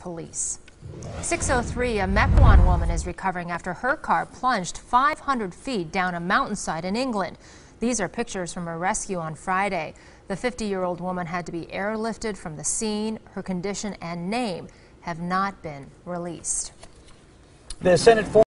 police. 6:03, a Mequon woman is recovering after her car plunged 500 feet down a mountainside in England. These are pictures from a rescue on Friday. The 50-year-old woman had to be airlifted from the scene. Her condition and name have not been released. The Senate